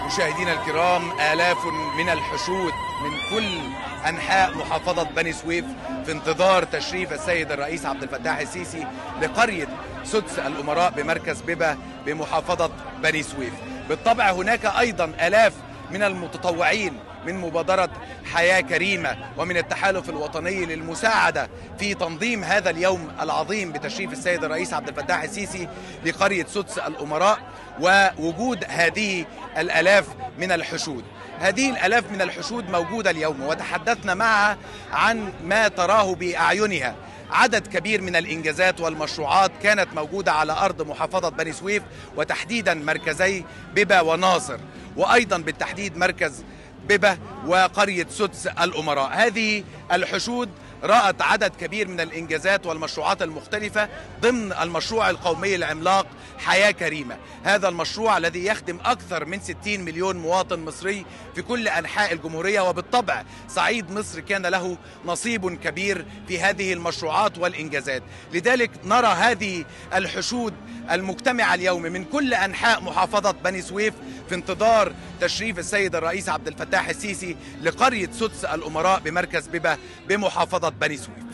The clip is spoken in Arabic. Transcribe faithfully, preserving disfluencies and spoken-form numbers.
مشاهدينا الكرام، آلاف من الحشود من كل أنحاء محافظة بني سويف في انتظار تشريف السيد الرئيس عبد الفتاح السيسي لقرية سدس الأمراء بمركز ببة بمحافظة بني سويف. بالطبع هناك أيضا آلاف من المتطوعين من مبادرة حياة كريمة ومن التحالف الوطني للمساعدة في تنظيم هذا اليوم العظيم بتشريف السيد الرئيس عبد الفتاح السيسي لقرية سدس الأمراء، ووجود هذه الآلاف من الحشود. هذه الآلاف من الحشود موجودة اليوم، وتحدثنا معها عن ما تراه بأعينها. عدد كبير من الإنجازات والمشروعات كانت موجودة على أرض محافظة بني سويف، وتحديدا مركزي ببة وناصر، وأيضا بالتحديد مركز ببة وقرية سدس الأمراء. هذه الحشود رأت عدد كبير من الإنجازات والمشروعات المختلفة ضمن المشروع القومي العملاق حياة كريمة. هذا المشروع الذي يخدم أكثر من ستين مليون مواطن مصري في كل أنحاء الجمهورية، وبالطبع صعيد مصر كان له نصيب كبير في هذه المشروعات والإنجازات. لذلك نرى هذه الحشود المجتمعة اليوم من كل أنحاء محافظة بني سويف في انتظار تشريف السيد الرئيس عبد الفتاح السيسي لقرية سدس الأمراء بمركز ببة بمحافظة بني سويف.